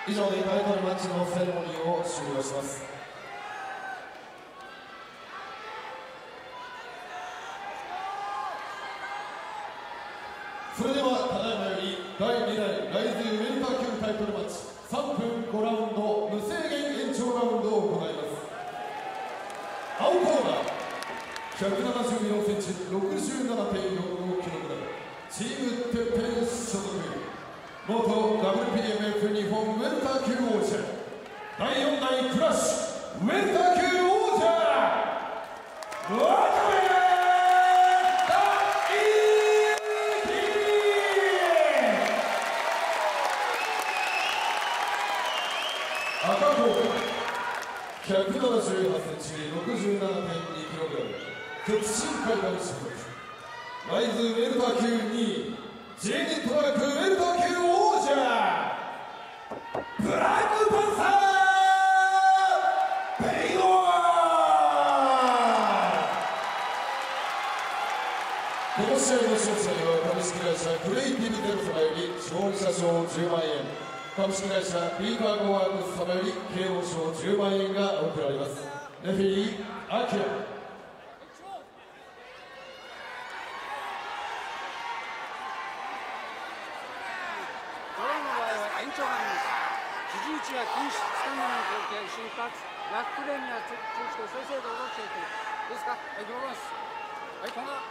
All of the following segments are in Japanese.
以上でタイトルマッチのセレモニーを終了します。それではただいまより第2代ライズウェルター級タイトルマッチ3分5ラウンド無制限延長ラウンドを行います。青コーナー174センチ 67.45 キログラムチームてっぺん所属元 WPMF 日本ウェルター級王者第4代クラッシュウェルター級王者渡部赤コーナー178センチ 67.2 キログラム極真海岸所属ライズウェルター級2位 J ニットワークウェルター級王者ブラックパンサーベイドアこの試合の勝者には株式会社クレイティブゼロ様より勝利者賞10万円株式会社ビーカーゴワークス様より慶応賞10万円が贈られます。レフェリーアキラ肘打ちは禁止、つかむの合計瞬発、ラックレーンには中止と正々堂々していく。いいですか？はい、どうぞ。はい、こんな。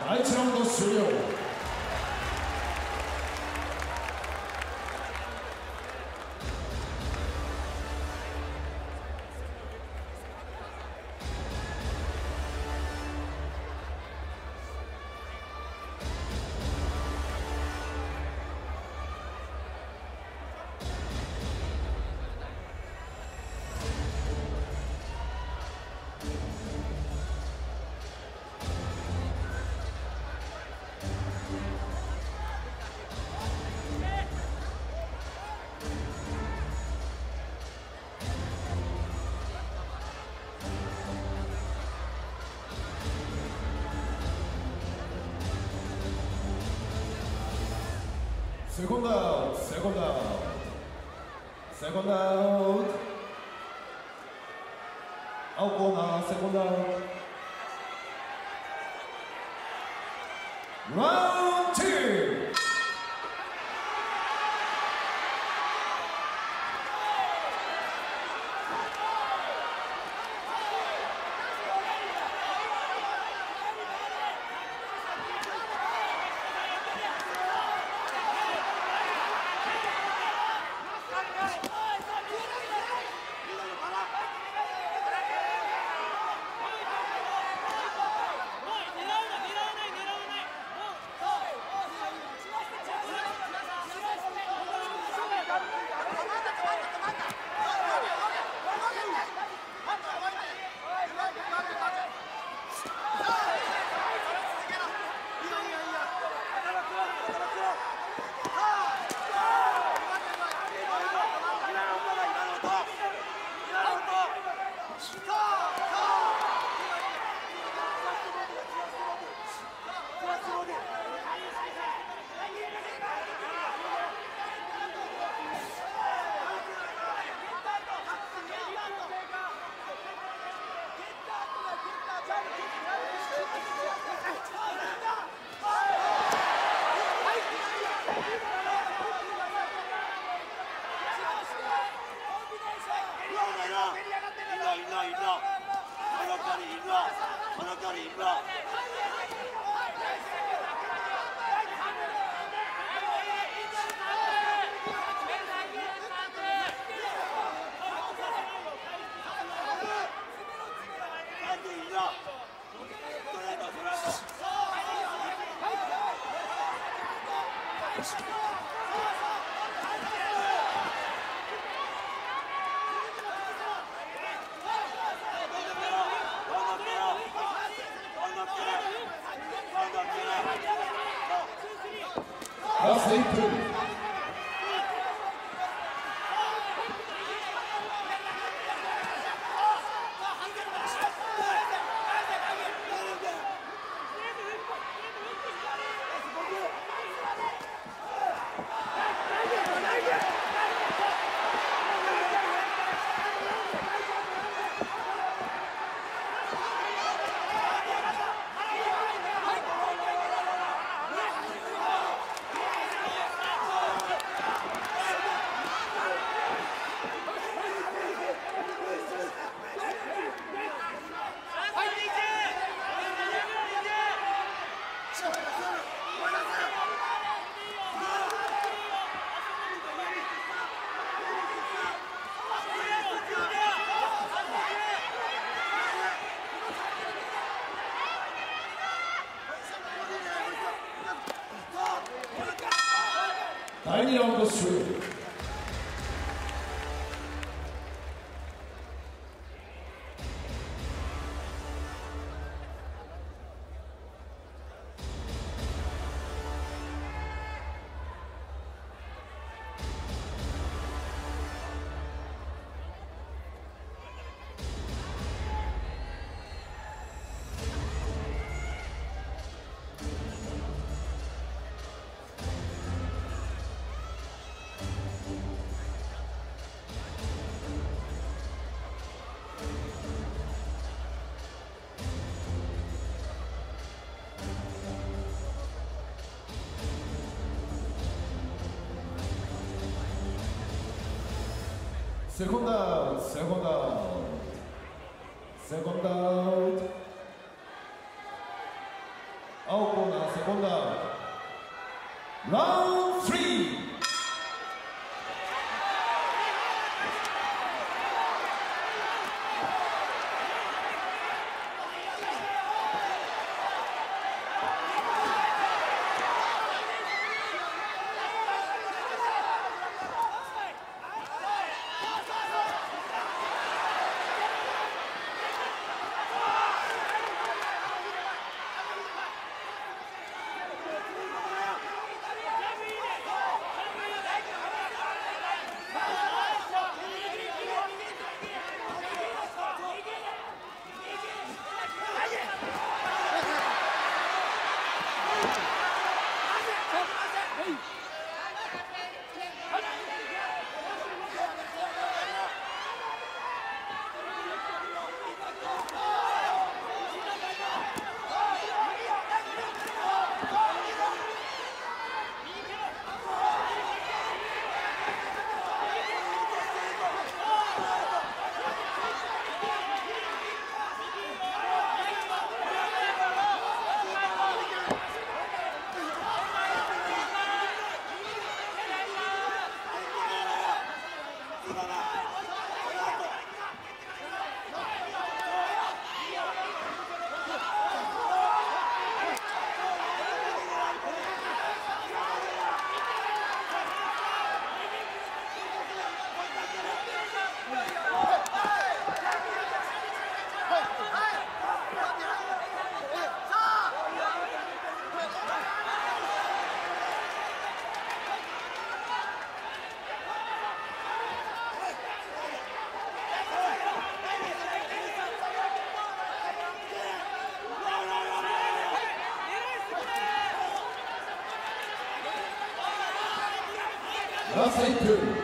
第1ラウンド終了。セコンドアウト、セコンドアウト、セコンドアウト、青コーナー、セコンドアウト、ラウンド2。ラスト1分。第2ラウンド終了。セコンドアウト、セコンドアウト、セコンドアウト、 青コーナーセコンドアウト。ラウンド3。ラスト1分。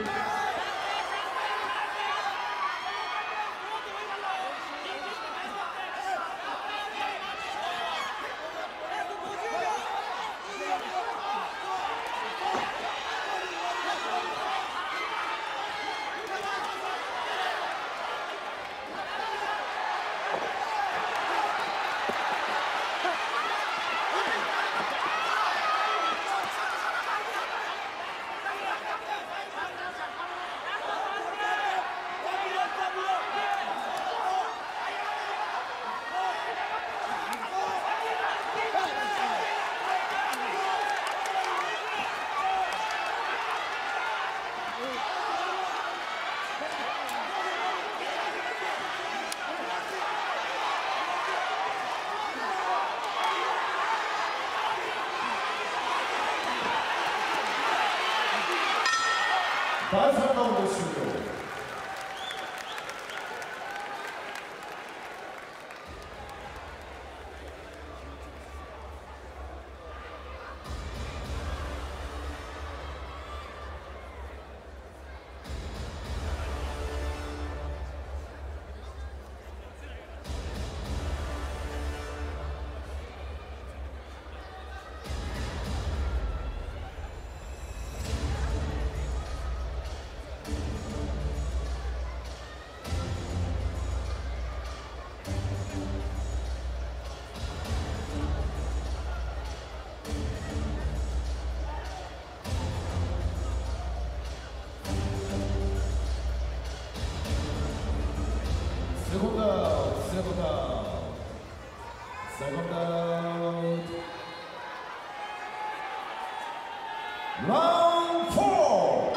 第3ラウンド終了。Second out. Round 4.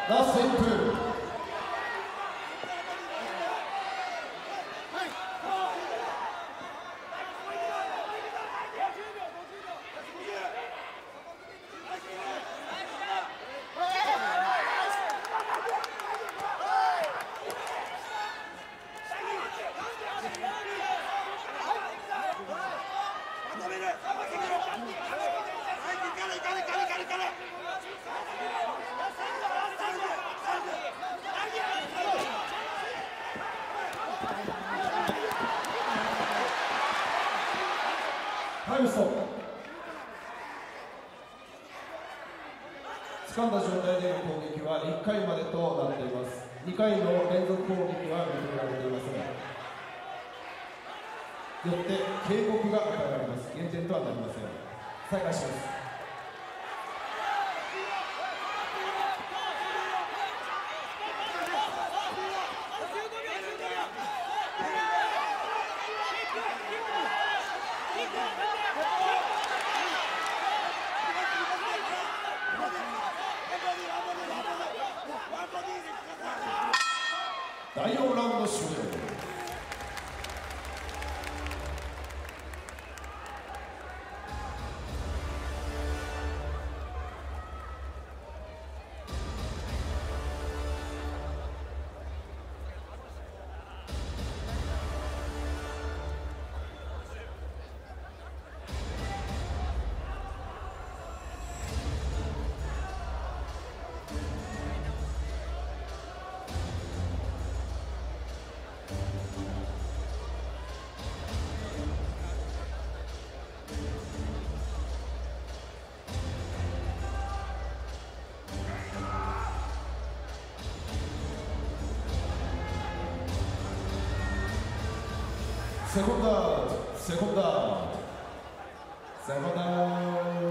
ラスト1分。タイムストップ。掴んだ状態での攻撃は1回までとなっています。2回の連続攻撃は認められていません。よって警告が与えられます。減点とはなりません。再開します。第4ラウンド終了。セコンドアウト、セコンドアウト、セコンドアウ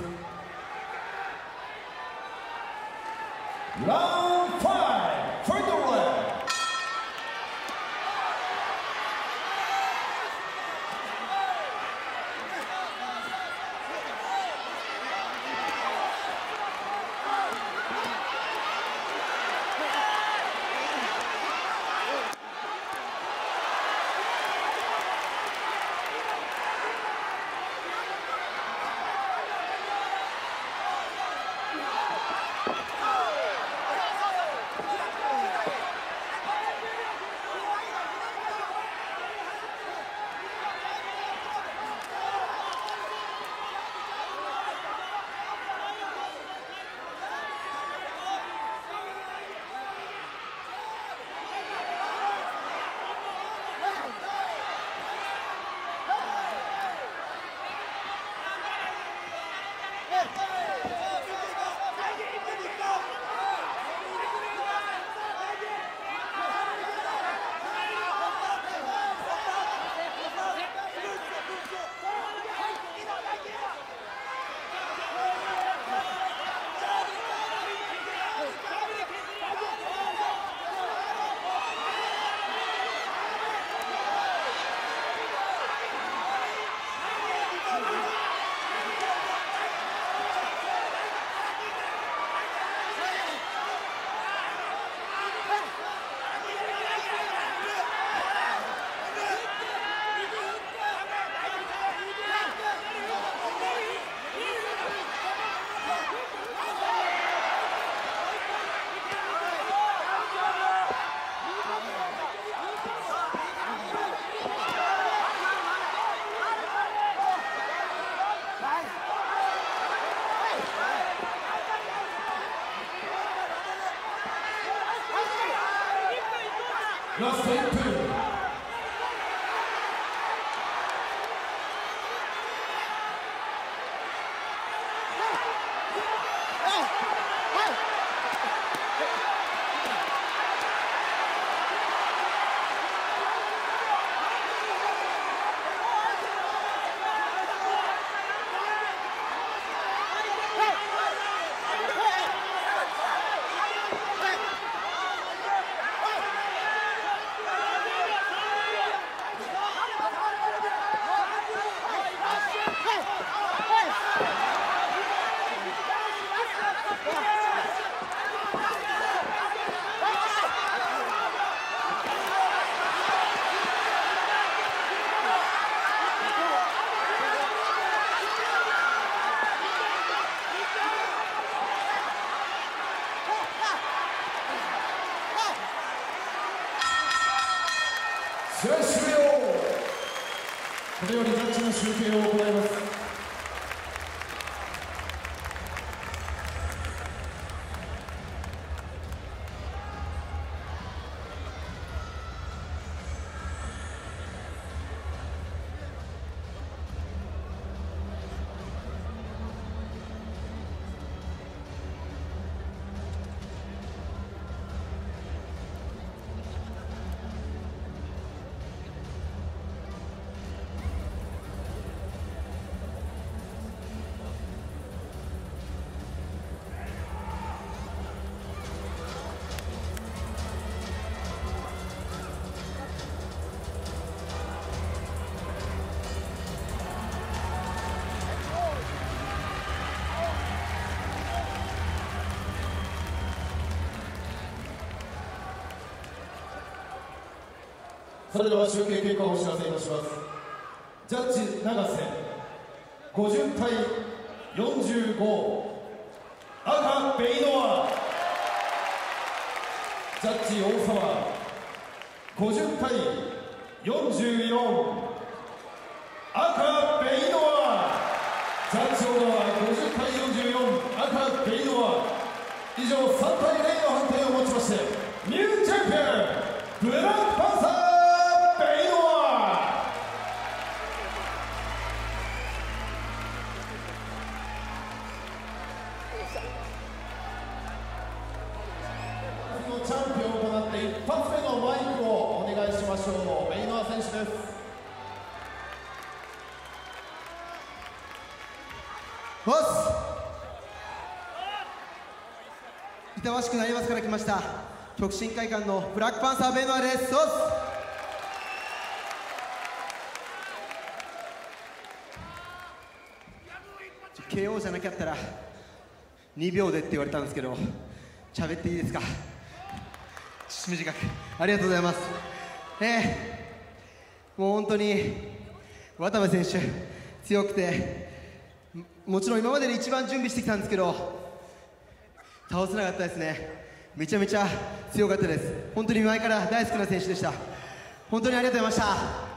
ト。ラウンド5、ファイトレー。ラスト1分。 試合終了。これよりジャッジの集計を行います。それでは集計結果をお知らせいたします。ジャッジ永瀬50対45、赤ベイノア。ジャッジ大沢50対44、赤ベイノア。ジャッジ小川50対44、赤ベイノア。以上3対0の判定をもちましてニューチャンピオンブラックパンサーチャンピオンとなって一発目のマイクをお願いしましょう。ベイノア選手です。 ボス、板橋区成増から来ました極真会館のブラックパンサーベイノアです。ボス、KO じゃなかったら2秒でって言われたんですけど、喋っていいですか。短くありがとうございます。もう本当に渡部選手強くて、もちろん今までで一番準備してきたんですけど倒せなかったですね。めちゃめちゃ強かったです。本当に前から大好きな選手でした。本当にありがとうございました。